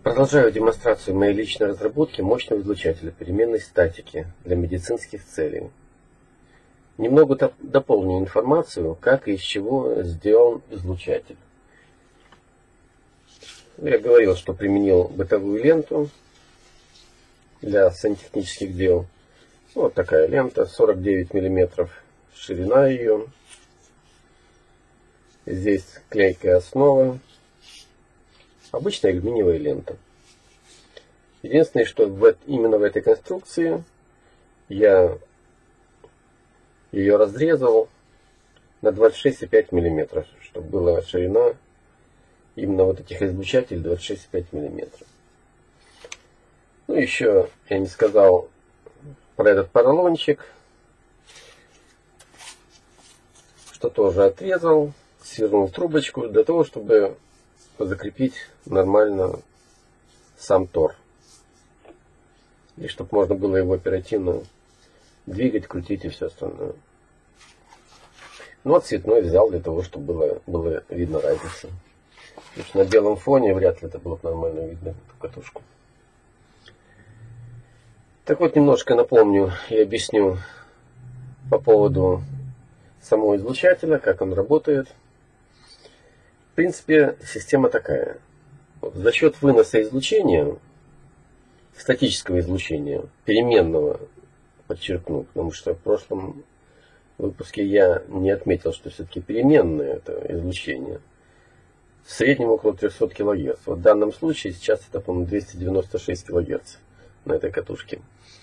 Продолжаю демонстрацию моей личной разработки мощного излучателя переменной статики для медицинских целей. Немного дополню информацию, как и из чего сделан излучатель. Я говорил, что применил бытовую ленту для сантехнических дел. Вот такая лента, 49 мм ширина ее. Здесь клейкая основа. Обычная алюминиевая лента. Единственное, что именно в этой конструкции я ее разрезал на 26,5 мм, чтобы была ширина именно вот этих излучателей 26,5 мм. Ну, еще я не сказал про этот поролончик, что тоже отрезал, свернул трубочку для того, чтобы закрепить нормально сам тор. И чтобы можно было его оперативно двигать, крутить и все остальное. Ну а цветной взял для того, чтобы было видно разницу. Потому что на белом фоне вряд ли это было бы нормально видно эту катушку. Так вот, немножко напомню и объясню по поводу самого излучателя, как он работает. В принципе, система такая. Вот, за счет выноса излучения, статического излучения, переменного, подчеркну, потому что в прошлом выпуске я не отметил, что все-таки переменное это излучение. В среднем около 300 кГц. Вот в данном случае сейчас это, по-моему, 296 кГц на этой катушке.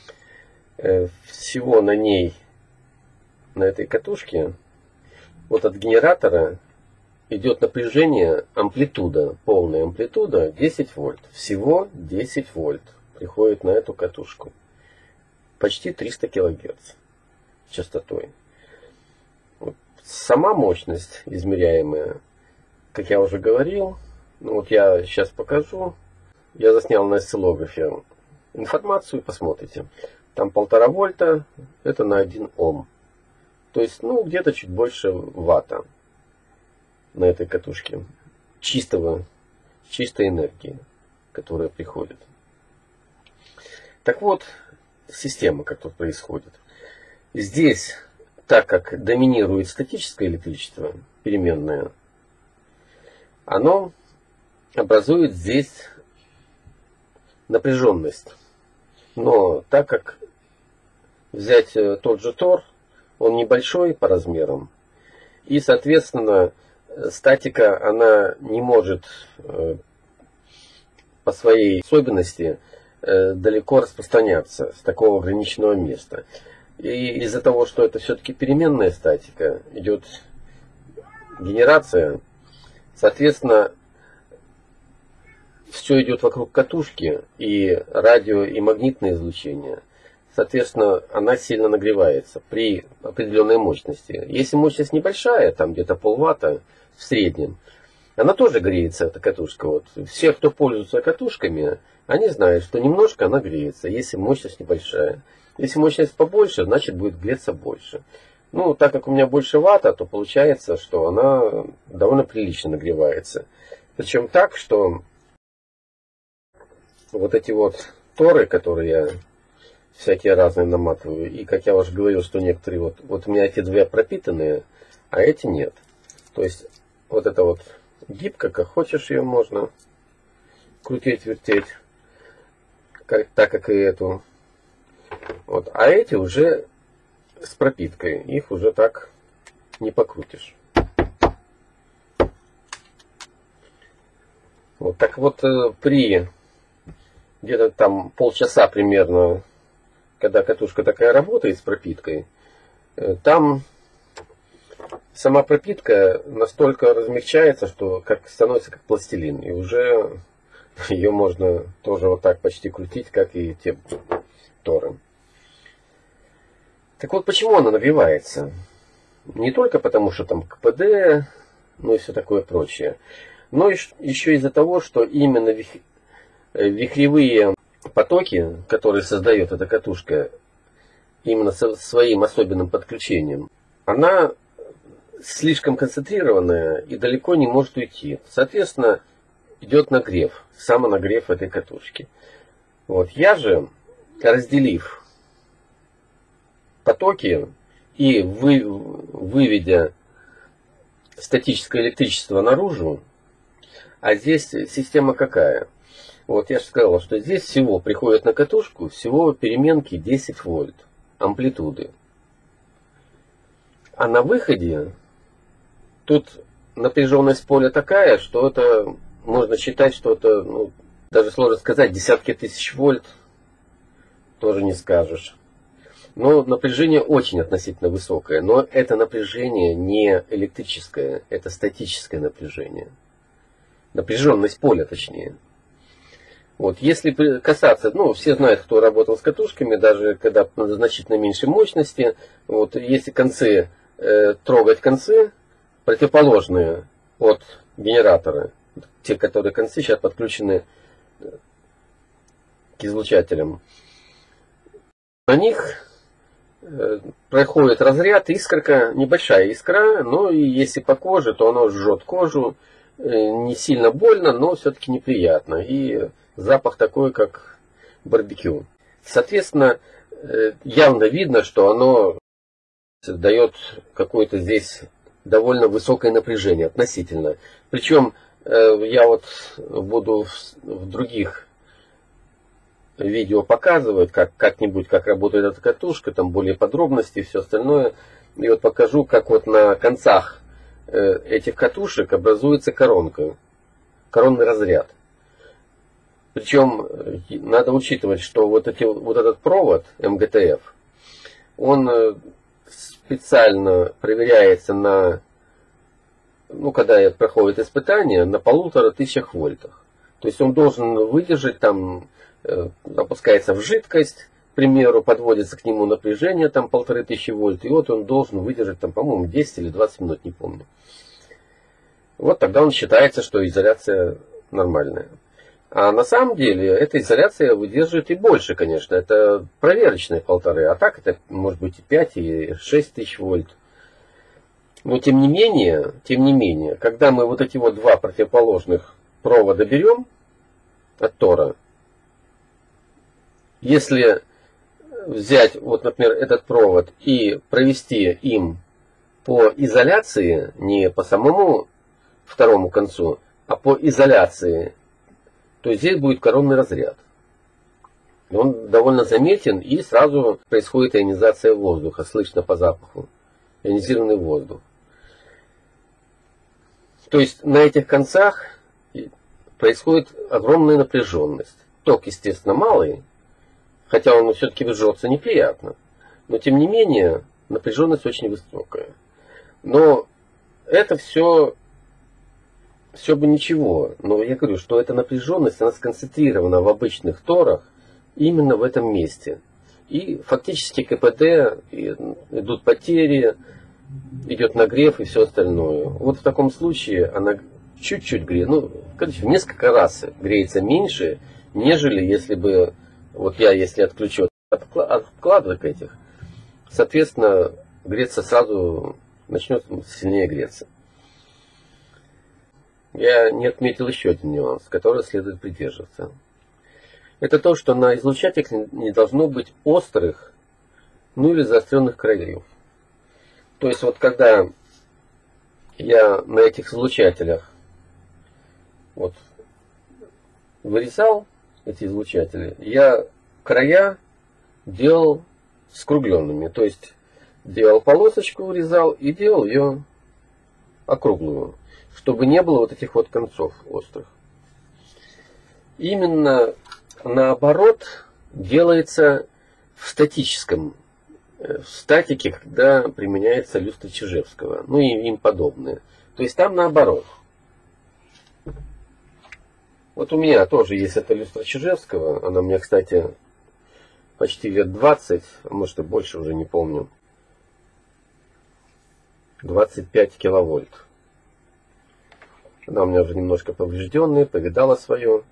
Всего на ней, на этой катушке, вот от генератора идет напряжение, амплитуда, полная амплитуда 10 вольт. Всего 10 вольт приходит на эту катушку. Почти 300 кГц частотой. Вот. Сама мощность измеряемая, как я уже говорил, ну вот я сейчас покажу. Я заснял на осциллографе информацию, посмотрите. Там 1,5 вольта, это на 1 Ом. То есть, ну, где-то чуть больше ватта на этой катушке. Чистой энергии, которая приходит. Так вот, система, как тут происходит. Здесь, так как доминирует статическое электричество, переменное, оно образует здесь напряженность. Но так как взять тот же тор, он небольшой по размерам, и, соответственно, статика, она не может по своей особенности далеко распространяться с такого ограниченного места. И из-за того, что это все-таки переменная статика, идет генерация, соответственно, все идет вокруг катушки, и радио, и магнитное излучение. Соответственно, она сильно нагревается при определенной мощности. Если мощность небольшая, там где-то полватта в среднем, она тоже греется, эта катушка. Вот. Все, кто пользуется катушками, они знают, что немножко она греется, если мощность небольшая. Если мощность побольше, значит будет греться больше. Ну, так как у меня больше ватта, то получается, что она довольно прилично нагревается. Причем так, что вот эти вот торы, которые я всякие разные наматываю, и как я уже говорил, что некоторые вот у меня эти две пропитанные, а эти нет. То есть вот это вот гибко, как хочешь ее можно крутить, вертеть, так как и эту. Вот. А эти уже с пропиткой, их уже так не покрутишь. Вот так вот при где-то там полчаса примерно, когда катушка такая работает с пропиткой, там сама пропитка настолько размягчается, что становится как пластилин. И уже ее можно тоже вот так почти крутить, как и те торы. Так вот, почему она нагревается? Не только потому, что там КПД, ну и все такое прочее, но еще из-за того, что именно вихревые потоки, которые создает эта катушка, именно со своим особенным подключением, она слишком концентрированная и далеко не может уйти. Соответственно, идет нагрев, самонагрев этой катушки. Вот. Я же, разделив потоки и выведя статическое электричество наружу, а здесь система какая? Вот я же сказал, что здесь всего приходит на катушку, всего переменки 10 вольт амплитуды. А на выходе тут напряженность поля такая, что это можно считать, что это, ну, даже сложно сказать, десятки тысяч вольт, тоже не скажешь. Но напряжение очень относительно высокое. Но это напряжение не электрическое, это статическое напряжение. Напряженность поля, точнее. Вот, если касаться, ну, все знают, кто работал с катушками, даже когда на значительно меньшей мощности, вот, если концы, трогать концы, противоположные от генератора, те, которые концы сейчас подключены к излучателям, на них проходит разряд, искорка, небольшая искра, но и если по коже, то оно жжет кожу, не сильно больно, но все-таки неприятно. И запах такой, как барбекю. Соответственно, явно видно, что оно дает какое-то здесь довольно высокое напряжение относительно. Причем я вот буду в других видео показывать, как-нибудь, как работает эта катушка, там более подробности и все остальное. И вот покажу, как вот на концах этих катушек образуется коронка, коронный разряд. Причем надо учитывать, что вот этот провод МГТФ, он специально проверяется на, ну, когда проходит испытание, на 1500 вольтах. То есть он должен выдержать там, опускается в жидкость, к примеру, подводится к нему напряжение там 1500 вольт, и вот он должен выдержать там, по-моему, 10 или 20 минут, не помню. Вот тогда он считается, что изоляция нормальная. А на самом деле эта изоляция выдерживает и больше, конечно. Это проверочные 1,5, а так это может быть и 5, и 6 тысяч вольт. Но тем не менее, когда мы вот эти вот два противоположных провода берем от тора, если взять, вот, например, этот провод и провести им по изоляции, не по самому второму концу, а по изоляции, то здесь будет коронный разряд. Он довольно заметен, и сразу происходит ионизация воздуха, слышно по запаху. Ионизированный воздух. То есть на этих концах происходит огромная напряженность. Ток, естественно, малый, хотя он все-таки жжется неприятно. Но тем не менее, напряженность очень высокая. Но это все бы ничего. Но я говорю, что эта напряженность, она сконцентрирована в обычных торах именно в этом месте. И фактически КПД, идут потери, идет нагрев и все остальное. Вот в таком случае она чуть-чуть греет, ну, короче, в несколько раз греется меньше, нежели если бы, вот я, если отключу от вкладок этих, соответственно, греться сразу начнет сильнее греться. Я не отметил еще один нюанс, который следует придерживаться. Это то, что на излучателях не должно быть острых, ну или заостренных краев. То есть вот когда я на этих излучателях вот вырезал эти излучатели, я края делал скругленными. То есть делал полосочку, вырезал и делал ее округлую, чтобы не было вот этих вот концов острых. Именно наоборот делается в статическом, в статике, когда применяется люстра Чижевского, ну и им подобные. То есть там наоборот. Вот у меня тоже есть эта люстра Чижевского, она у меня, кстати, почти лет 20, а может и больше, уже не помню. 25 киловольт. Она у меня уже немножко поврежденная, повидала свое.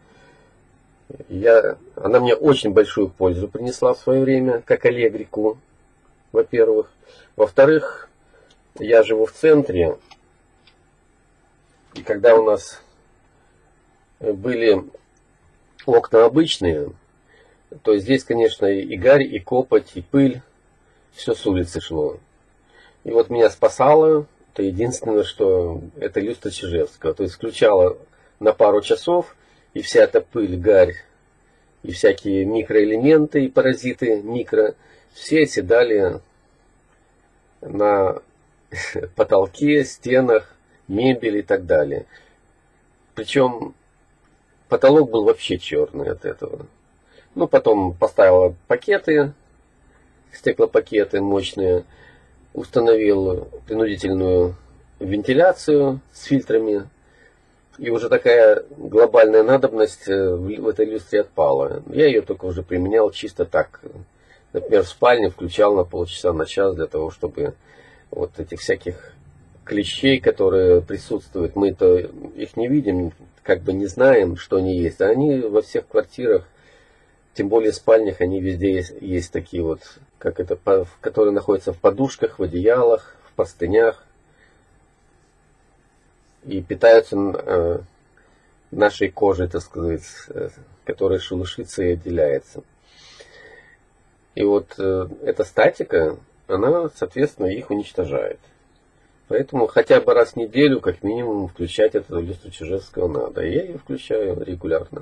Она мне очень большую пользу принесла в свое время, как аллегрику, во-первых. Во-вторых, я живу в центре, и когда у нас были окна обычные, то здесь, конечно, и гарь, и копоть, и пыль, все с улицы шло. И вот меня спасало, это единственное, что это люстра Чижевского. То есть включала на пару часов, и вся эта пыль, гарь, и всякие микроэлементы, и паразиты микро, все оседали на потолке, стенах, мебели и так далее. Причем потолок был вообще черный от этого. Ну, потом поставила пакеты, стеклопакеты мощные, установил принудительную вентиляцию с фильтрами. И уже такая глобальная надобность в этой люстре отпала. Я ее только уже применял чисто так. Например, в спальне включал на полчаса, на час, для того, чтобы вот этих всяких клещей, которые присутствуют, мы-то их не видим, как бы не знаем, что они есть. А они во всех квартирах, тем более в спальнях, они везде есть такие вот, как это, которые находятся в подушках, в одеялах, в простынях. И питаются нашей кожей, так сказать, которая шелушится и отделяется. И вот эта статика, она, соответственно, их уничтожает. Поэтому хотя бы раз в неделю, как минимум, включать эту люстру Чижевского надо. И я ее включаю регулярно.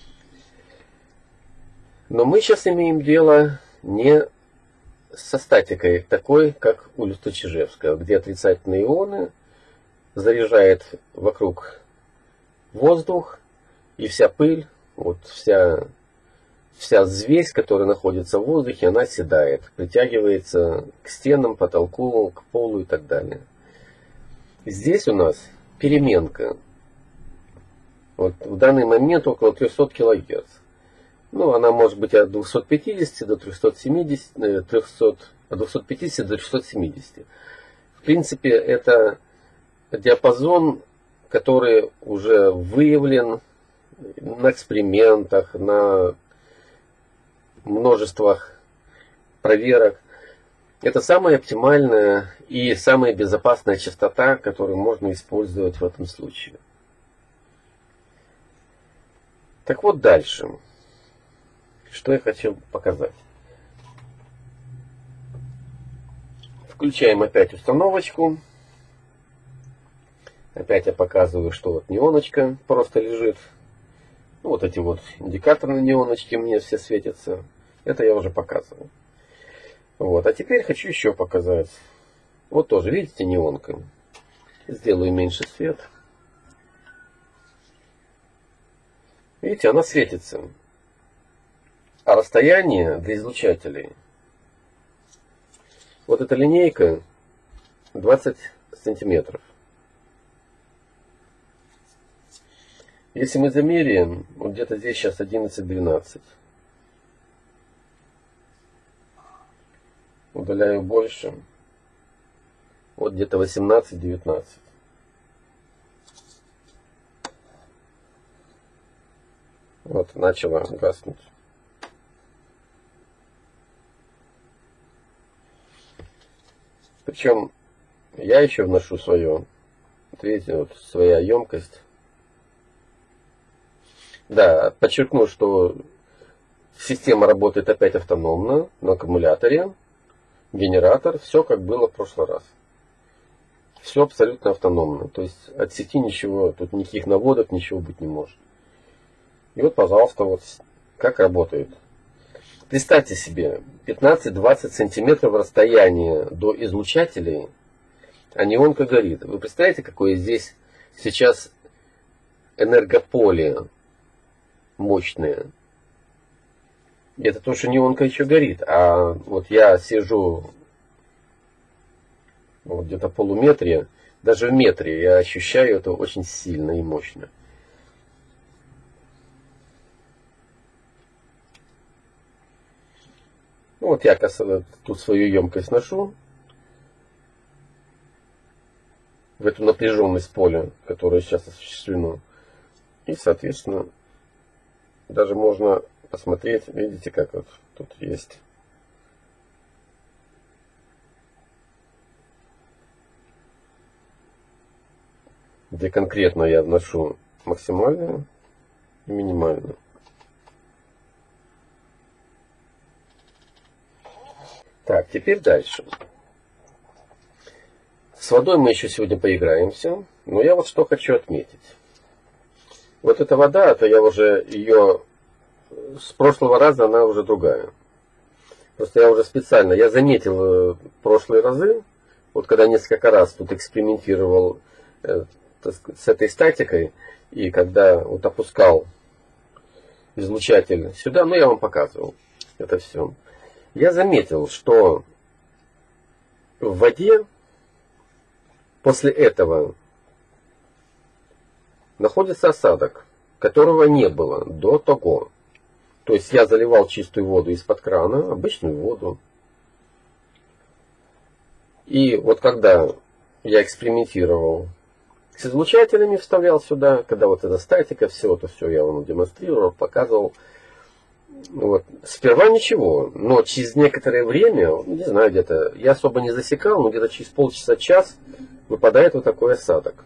Но мы сейчас имеем дело не со статикой такой, как у люстры Чижевского, где отрицательные ионы заряжает вокруг воздух, и вся пыль, вот вся взвесь, которая находится в воздухе, она оседает, притягивается к стенам, потолку, к полу и так далее. Здесь у нас переменка. Вот в данный момент около 300 кГц. Ну, она может быть от 250 до 370, от 250 до 370. В принципе, это диапазон, который уже выявлен на экспериментах, на множествах проверок. Это самая оптимальная и самая безопасная частота, которую можно использовать в этом случае. Так вот дальше. Что я хочу показать. Включаем опять установочку. Опять я показываю, что вот неоночка просто лежит. Ну, вот эти вот индикаторные неоночки мне все светятся. Это я уже показывал. Вот. А теперь хочу еще показать. Вот тоже, видите, неонка. Сделаю меньше свет. Видите, она светится. А расстояние для излучателей. Вот эта линейка 20 сантиметров. Если мы замеряем, вот где-то здесь сейчас 11-12. Удаляю больше. Вот где-то 18-19. Вот, начала гаснуть. Причем я еще вношу свое. Вот видите, вот своя емкость. Да, подчеркну, что система работает опять автономно на аккумуляторе. Генератор, все как было в прошлый раз. Все абсолютно автономно. То есть от сети ничего, тут никаких наводок, ничего быть не может. И вот, пожалуйста, вот как работает. Представьте себе, 15-20 сантиметров расстояния до излучателей, а неонка горит. Вы представляете, какое здесь сейчас энергополе мощное? Это то, что неонка еще горит. А вот я сижу вот где-то в полуметре, даже в метре я ощущаю это очень сильно и мощно. Ну, вот я тут свою емкость ношу в эту напряженность поля, которая сейчас осуществлена. И, соответственно, даже можно посмотреть, видите, как вот тут есть. Где конкретно я вношу максимальную минимально. Так, теперь дальше. С водой мы еще сегодня поиграемся, но я вот что хочу отметить. Вот эта вода, это я уже ее с прошлого раза, она уже другая. Просто я уже специально, я заметил прошлые разы, вот когда несколько раз тут экспериментировал с этой статикой, и когда вот опускал излучатель сюда, ну я вам показывал это все. Я заметил, что в воде после этого находится осадок, которого не было до того. То есть я заливал чистую воду из-под крана, обычную воду. И вот когда я экспериментировал с излучателями, вставлял сюда, когда вот эта статика, все это все я вам демонстрировал, показывал. Вот. Сперва ничего, но через некоторое время, не знаю, где-то, я особо не засекал, но где-то через полчаса-час выпадает вот такой осадок.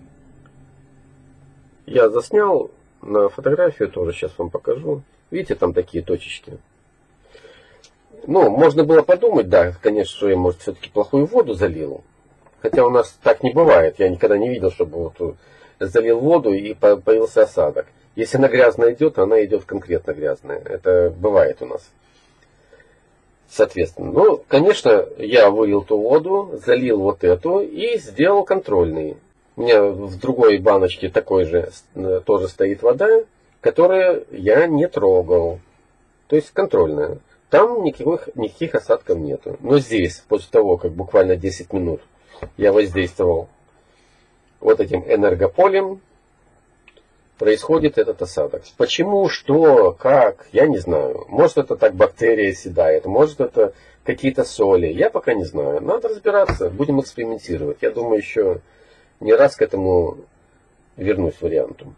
Я заснял на фотографию, тоже сейчас вам покажу. Видите, там такие точечки. Ну, можно было подумать, да, конечно, что я, может, все-таки плохую воду залил. Хотя у нас так не бывает. Я никогда не видел, чтобы вот залил воду и появился осадок. Если она грязная идет, она идет конкретно грязная. Это бывает у нас. Соответственно. Ну, конечно, я вылил ту воду, залил вот эту и сделал контрольный. У меня в другой баночке такой же тоже стоит вода, которую я не трогал. То есть контрольная. Там никаких осадков нету. Но здесь, после того, как буквально 10 минут я воздействовал вот этим энергополем, происходит этот осадок. Почему, что, как, я не знаю. Может, это так бактерия седает, может, это какие-то соли. Я пока не знаю. Надо разбираться, будем экспериментировать. Я думаю, еще не раз к этому вернусь варианту.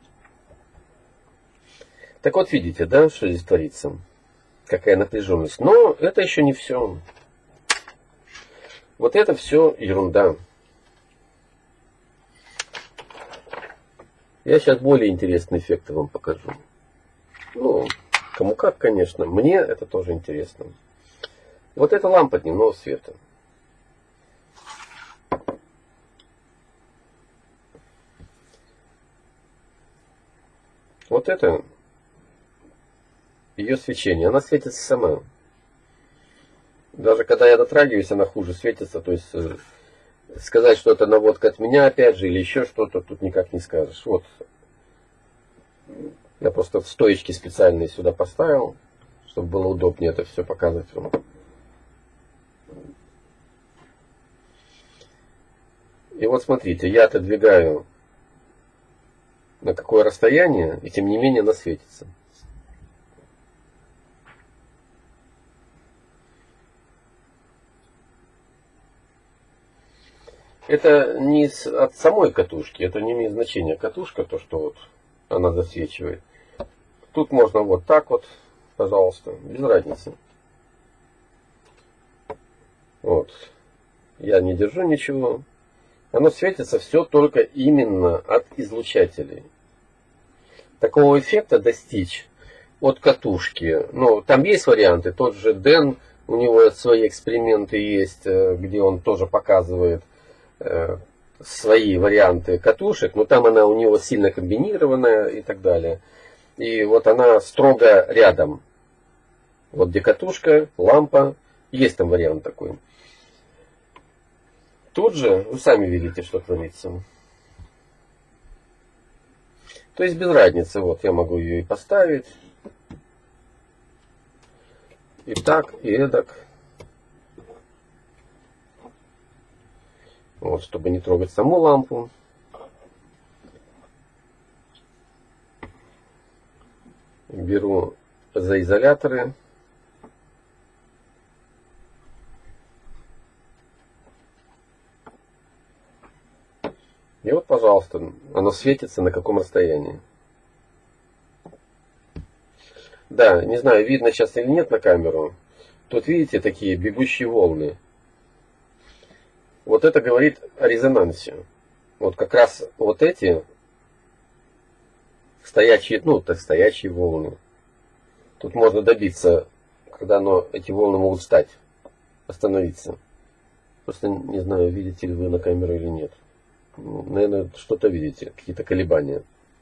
Так вот, видите, да, что здесь творится? Какая напряженность. Но это еще не все. Вот это все ерунда. Я сейчас более интересные эффекты вам покажу. Ну, кому как, конечно. Мне это тоже интересно. Вот эта лампа дневного света. Вот это ее свечение. Она светится сама. Даже когда я дотрагиваюсь, она хуже светится. То есть сказать, что это наводка от меня, опять же, или еще что-то, тут никак не скажешь. Вот. Я просто в стоечки специальные сюда поставил, чтобы было удобнее это все показывать вам. И вот смотрите, я отодвигаю на какое расстояние, и тем не менее она светится. Это не от самой катушки, это не имеет значения. Катушка, то, что вот она засвечивает. Тут можно вот так вот, пожалуйста, без разницы. Вот. Я не держу ничего. Оно светится все только именно от излучателей. Такого эффекта достичь от катушки. Ну, там есть варианты. Тот же Дэн, у него свои эксперименты есть, где он тоже показывает свои варианты катушек, но там она у него сильно комбинированная и так далее. И вот она строго рядом. Вот где катушка, лампа, есть там вариант такой. Тут же вы сами видите, что творится. То есть без разницы. Вот я могу ее и поставить. И так, и эдак. Вот, чтобы не трогать саму лампу. Беру за изоляторы. И вот, пожалуйста, оно светится на каком расстоянии. Да, не знаю, видно сейчас или нет на камеру. Тут видите такие бегущие волны. Вот это говорит о резонансе. Вот как раз вот эти стоячие, ну, так стоячие волны. Тут можно добиться, когда эти волны могут встать, остановиться. Просто не знаю, видите ли вы на камеру или нет. Наверное, что-то видите, какие-то колебания.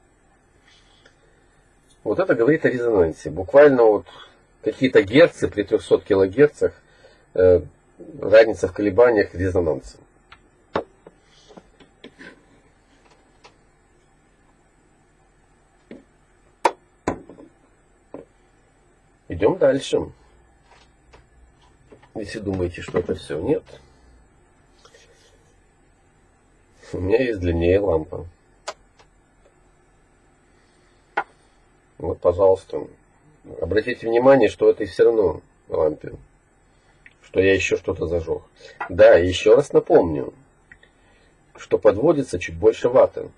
Вот это говорит о резонансе. Буквально вот какие-то герцы при 300 килогерцах, разница в колебаниях резонанса. Идем дальше. Если думаете, что это все, нет. У меня есть длиннее лампа. Вот, пожалуйста. Обратите внимание, что это все равно лампе. Что я еще что-то зажег. Да, еще раз напомню, что подводится чуть больше ватта.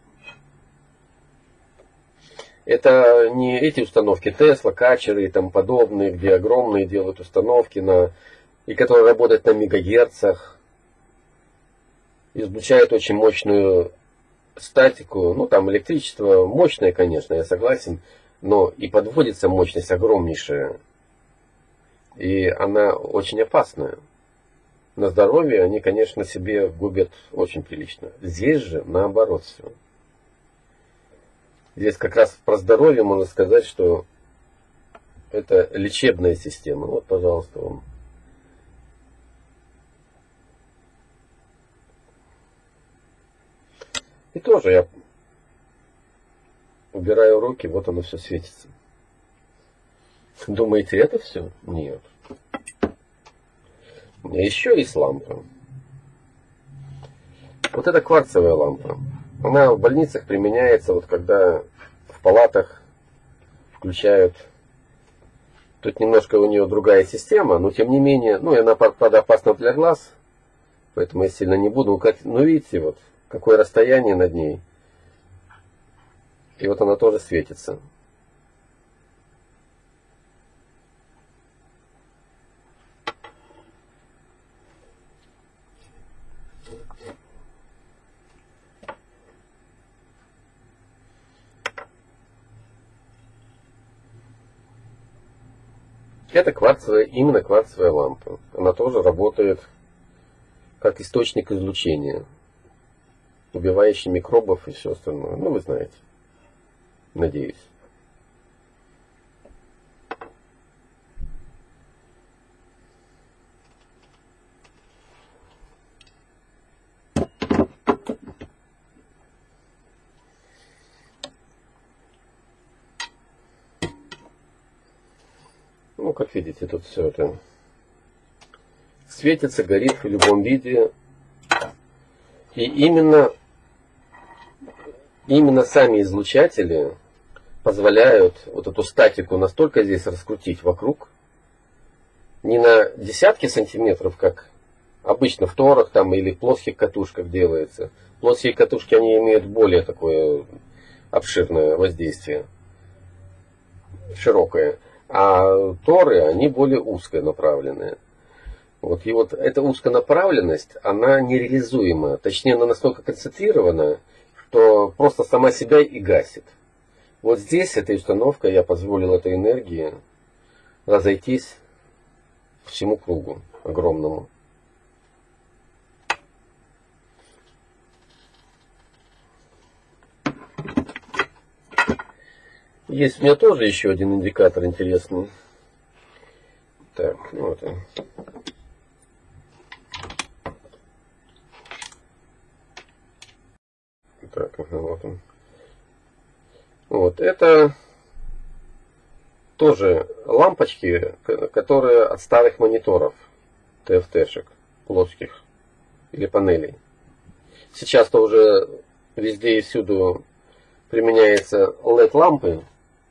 Это не эти установки Tesla, Качеры и тому подобные, где огромные делают установки, и которые работают на мегагерцах, излучают очень мощную статику, ну там электричество мощное, конечно, я согласен, но и подводится мощность огромнейшая, и она очень опасная. На здоровье они, конечно, себе губят очень прилично. Здесь же наоборот все. Здесь как раз про здоровье можно сказать, что это лечебная система. Вот, пожалуйста, вам. И тоже я убираю руки, вот оно все светится. Думаете, это все? Нет. У меня еще есть лампа. Вот это кварцевая лампа. Она в больницах применяется, вот когда в палатах включают. Тут немножко у нее другая система, но тем не менее, ну и она, правда, опасна для глаз, поэтому я сильно не буду. Ну видите, вот какое расстояние над ней. И вот она тоже светится. Это именно кварцевая лампа. Она тоже работает как источник излучения, убивающий микробов и все остальное. Ну, вы знаете. Надеюсь. Ну, как видите, тут все это светится, горит в любом виде. И именно сами излучатели позволяют вот эту статику настолько здесь раскрутить вокруг, не на десятки сантиметров, как обычно в торах там или в плоских катушках делается. Плоские катушки, они имеют более такое обширное воздействие, широкое. А торы, они более узконаправленные. Вот. И вот эта узконаправленность, она нереализуема. Точнее, она настолько концентрирована, что просто сама себя и гасит. Вот здесь, этой установкой, я позволил этой энергии разойтись всему кругу огромному. Есть у меня тоже еще один индикатор интересный. Так, ну вот он. Так, вот он. Вот, это тоже лампочки, которые от старых мониторов, ТФТ-шек, плоских, или панелей. Сейчас-то уже везде и всюду применяются LED-лампы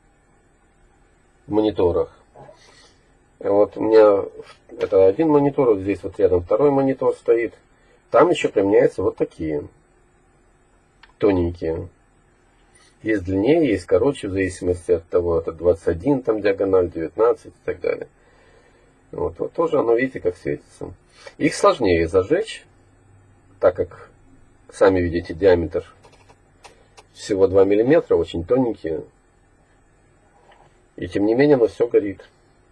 в мониторах. Вот у меня это один монитор, вот здесь вот рядом второй монитор стоит. Там еще применяются вот такие тоненькие. Есть длиннее, есть короче, в зависимости от того, это 21 там диагональ, 19 и так далее. Вот тоже оно, видите, как светится. Их сложнее зажечь, так как, сами видите, диаметр всего 2 мм, очень тоненькие. И тем не менее оно все горит.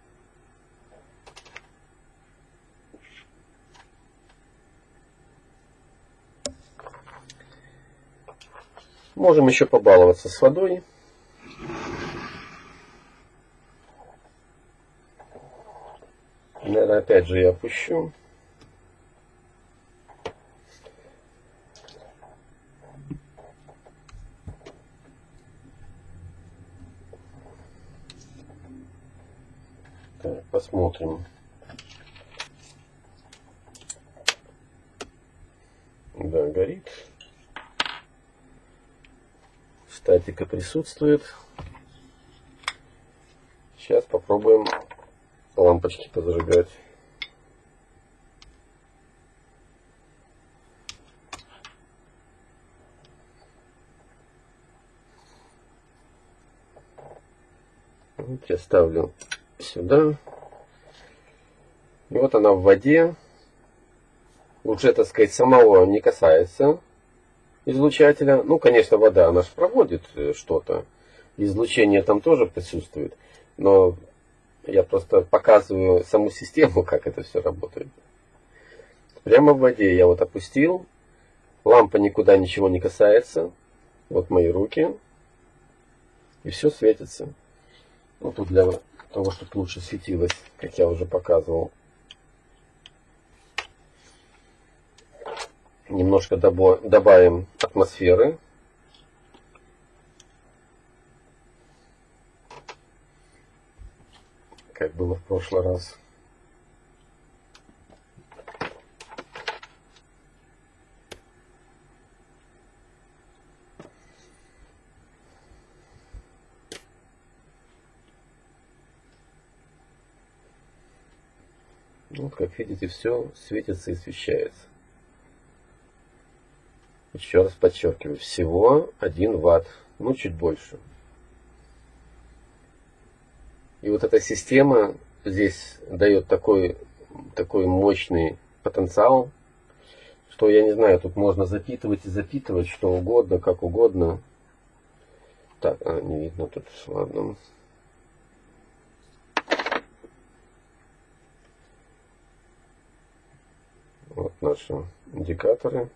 Можем еще побаловаться с водой. Наверное, опять же я опущу. Так, посмотрим. Да, горит. Статика присутствует. Сейчас попробуем лампочки позажигать. Вот я ставлю сюда. И вот она в воде. Уже, так сказать, самого не касается излучателя. Ну, конечно, вода, она же проводит что-то. Излучение там тоже присутствует. Но я просто показываю саму систему, как это все работает. Прямо в воде я вот опустил. Лампа никуда ничего не касается. Вот мои руки. И все светится. Вот тут для того, чтобы лучше светилось, как я уже показывал. Немножко добавим атмосферы. Как было в прошлый раз. Вот, как видите, все светится и освещается. Еще раз подчеркиваю, всего 1 ватт, ну чуть больше. И вот эта система здесь дает такой мощный потенциал, что я не знаю, тут можно запитывать и запитывать что угодно, как угодно. Так, не видно тут, ладно. Вот наши индикаторы.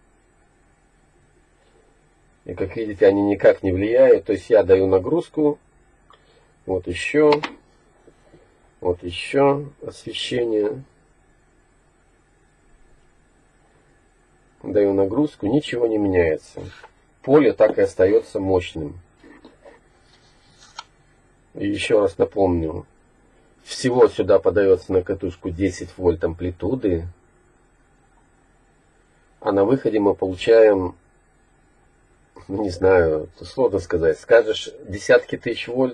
И как видите, они никак не влияют. То есть я даю нагрузку. Вот еще освещение. Даю нагрузку, ничего не меняется. Поле так и остается мощным. И еще раз напомню. Всего сюда подается на катушку 10 вольт амплитуды. А на выходе мы получаем, ну, не знаю, сложно сказать. Скажешь, десятки тысяч вольт.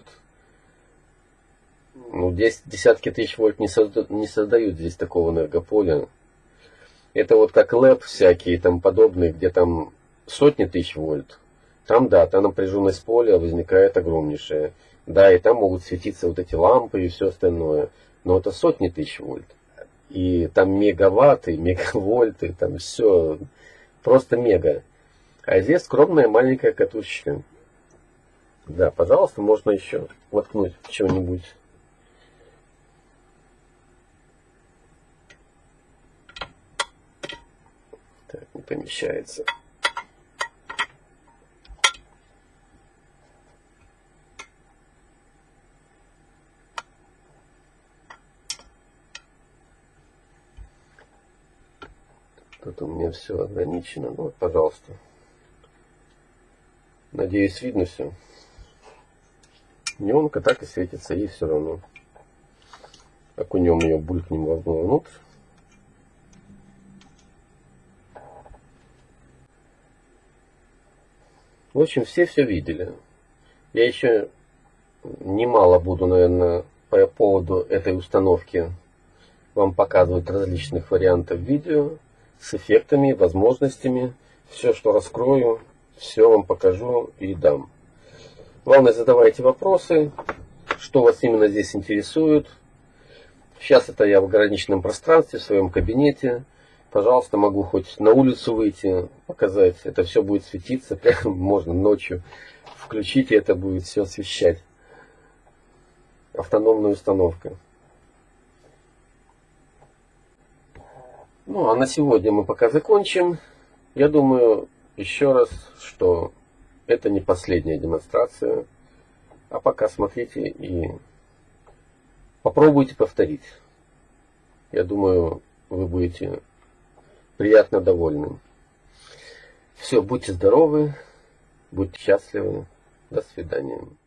Ну, десятки тысяч вольт не создают здесь такого энергополя. Это вот как ЛЭП всякие там подобные, где там сотни тысяч вольт. Там, да, там напряженность поля возникает огромнейшая. Да, и там могут светиться вот эти лампы и все остальное. Но это сотни тысяч вольт. И там мегаватты, мегавольты, там все просто мега. А здесь скромная маленькая катушечка. Да, пожалуйста, можно еще воткнуть чего-нибудь. Так, не помещается. Тут у меня все ограничено. Ну, вот, пожалуйста. Надеюсь, видно все. Неонка так и светится, ей все равно. Окунем ее, булькнем вовнутрь. В общем, все видели. Я еще немало буду, наверное, по поводу этой установки вам показывать различных вариантов видео с эффектами, возможностями. Все, что раскрою, все вам покажу и дам. Главное, задавайте вопросы, что вас именно здесь интересует. Сейчас это я в ограниченном пространстве, в своем кабинете. Пожалуйста, могу хоть на улицу выйти, показать. Это все будет светиться, прямо можно ночью включить, и это будет все освещать. автономной установкой. Ну, а на сегодня мы пока закончим. Я думаю еще раз, что это не последняя демонстрация. А пока смотрите и попробуйте повторить. Я думаю, вы будете приятно довольны. Все, будьте здоровы, будьте счастливы. До свидания.